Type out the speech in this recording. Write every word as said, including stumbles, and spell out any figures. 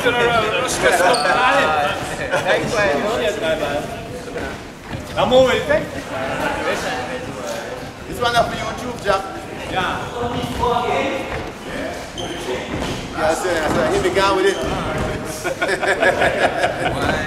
det er stressful. Thanks, man. I'm moving. This one up for YouTube, Jack. Yeah. Yeah, I said, I said, hit the guy with it.